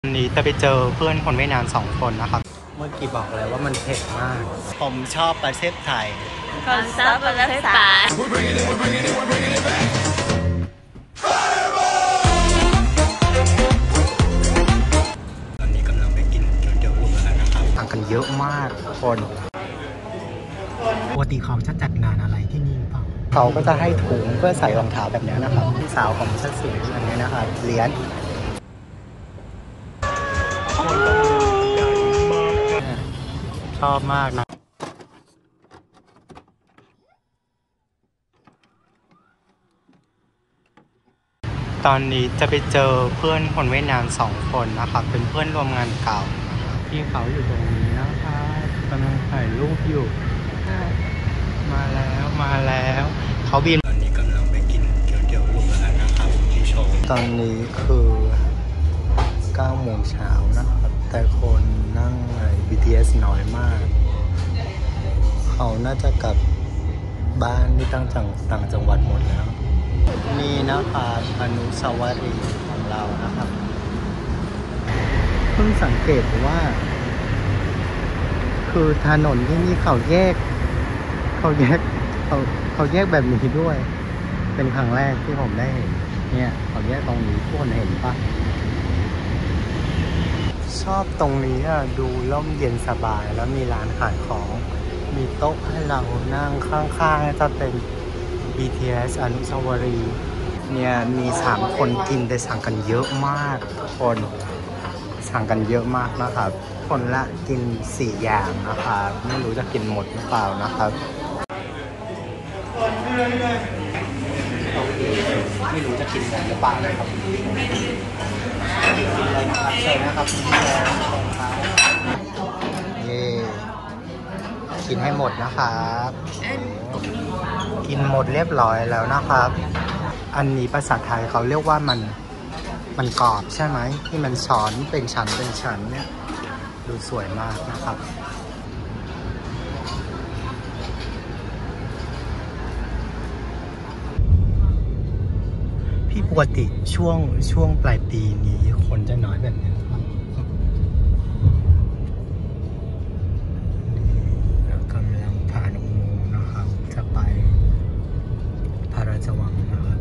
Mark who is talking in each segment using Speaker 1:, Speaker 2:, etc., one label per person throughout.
Speaker 1: วันนี้จะไปเจอเพื่อนคนเวียดนาม2 คนนะครับเมื่อกี้บอกเลยว่ามันเผ็ดมากผมชอบประเทศไทย
Speaker 2: คนชอบประเทศไทย
Speaker 1: ตอนนี้กำลังไปกินเตี๋ยวหมูแล้วนะครับต่างกันเยอะมากคนปกติเขาจะจัดงานอะไรที่นี่เปล่าเขาก็จะให้ถุงเพื่อใส่รองเท้าแบบนี้นะครับพี่สาวของฉันซื้ออันนี้นะครับเหรียญชอบมากนะตอนนี้จะไปเจอเพื่อนคนเวียดนาม2 คนนะครับเป็นเพื่อนร่วมงานเก่าพี่เขาอยู่ตรงนี้นะครับกำลังถ่ายรูปอยู่มาแล้วเขาบินตอนนี้กำลังไปกินเตี๋ยวหมูแล้วนะครับที่โชว์ตอนนี้คือ9 โมงเช้านะครับแต่คนนั่งใน BTS น้อยมากเขาน่าจะกลับบ้านที่ต่างจังหวัดหมดแล้วนี่นะครับอนุสาวรีย์ของเรานะครับเพิ่งสังเกตว่าคือถนนที่นี่เขาแยกแบบนี้ด้วยเป็นครั้งแรกที่ผมได้เห็นเนี่ยเขาแยกตรงนี้ทุกคนเห็นปะชอบตรงนี้อ่ะดูร่มเย็นสบายแล้วมีร้านขายของมีโต๊ะให้เรานั่งข้างๆจะเป็น BTS อนุสาวรีย์เนี่ยมี3 คนกินแต่สั่งกันเยอะมากทุกคนสั่งกันเยอะมากนะครับคนละกิน4 อย่างนะครับไม่รู้จะกินหมดหรือเปล่านะครับไม่รู้จะกินหมดหรือเปล่านะครับกินอะไรนะครับเชิญนะครับกินให้หมดนะครับกินหมดเรียบร้อยแล้วนะครับอันนี้ภาษาไทยเขาเรียกว่ามันกรอบใช่ไหมที่มันช้อนเป็นชั้นเนี่ยดูสวยมากนะครับพี่ปกติช่วงปลายปีนี้คนจะน้อยแบบนี้ครับเรากำลังผ่านอุโมงค์นะครับจะไปพระราชวังนะครับ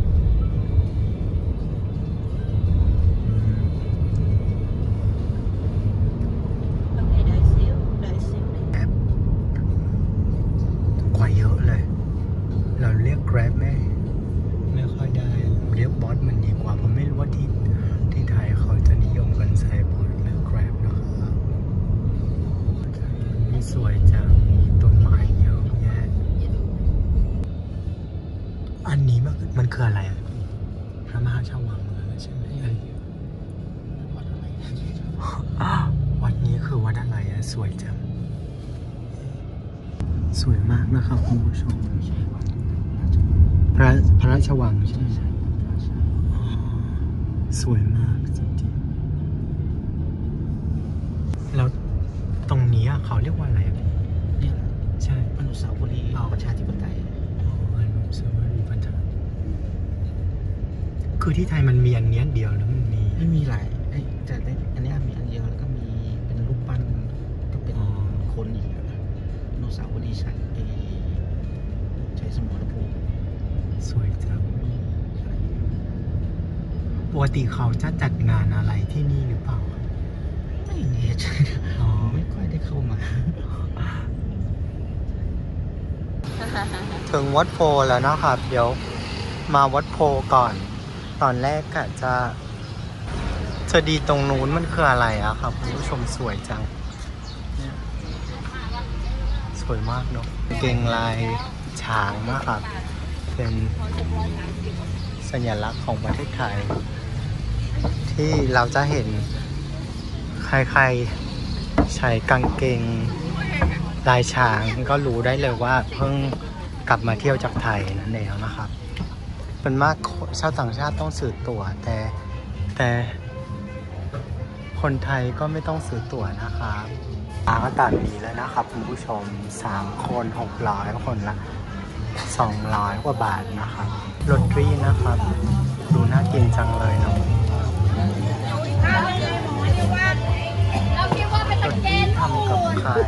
Speaker 1: กว่าเยอะเลยเราเรียก Grab ไม่ค่อยได้เรียกบอสมันดีกว่าเพราะไม่รู้ว่าที่ไทยเขาจะนิยมกันใช้บอสหรือ Grab นะครับนี่สวยจังมีต้นไม้เยอะแยะอันนี้มันคืออะไรพระมหาชวังใช่ไหมวัดนี้คือวัดอะไรอะสวยจังสวยมากนะครับคุณผู้ชมพระราชวังใช่ไหมสวยมากจริงๆแล้วตรงนี้เขาเรียกว่าอะไรเนี่ยใช่อนุสาวรีย์ประชาธิปไตยอนุสาวรีย์ประชาคือที่ไทยมันมีอันนี้เดียวแล้วมันมี
Speaker 3: ไม่มีหลายแต่อันนี้มีอันเดียวแล้วก็มีเป็นรูปปั้นก็เป็นคนอีกอนุสาวรีย์ใช้สมรภูมิ
Speaker 1: สวยจังปกติเขาจะจัดงานอะไรที่นี่หรือเปล่า
Speaker 3: ไม่แน่ใจไม่ค่อยได้เข้ามา
Speaker 1: ถึงวัดโพแล้วนะครับเดี๋ยวมาวัดโพก่อนตอนแรกกะจะดีตรงนู้นมันคืออะไรอะครับคุณผู้ชมสวยจังสวยมากเนาะเก่งลายช้างนะครับเป็นสัญลักษณ์ของประเทศไทยที่เราจะเห็นใครๆใช้กางเกงลายช้างก็รู้ได้เลยว่าเพิ่งกลับมาเที่ยวจากไทยนั่นเองนะครับเป็นมากชาวต่างชาติต้องซื้อตั๋วแต่คนไทยก็ไม่ต้องซื้อตั๋วนะครับก็ตัดนี้แล้วนะครับคุณผู้ชม3 คน600คนละ200 กว่าบาทนะครับโรตีนะครับดูน่ากินจังเลยเนาะาย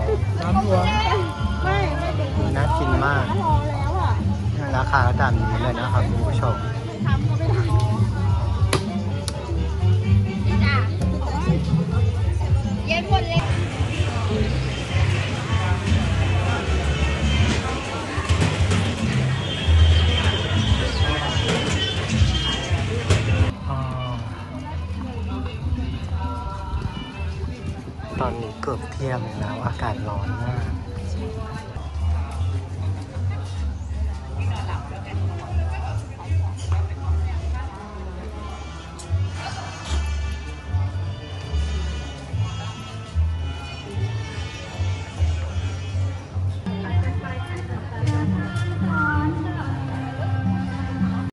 Speaker 1: น่ากินมาก ราคาก็ตามนี้เลยนะครับคุณผู้ชม
Speaker 2: เย็นหมดเลย
Speaker 1: ตอนนี้เกือบเที่ยงแล้วอากาศร้อนมาก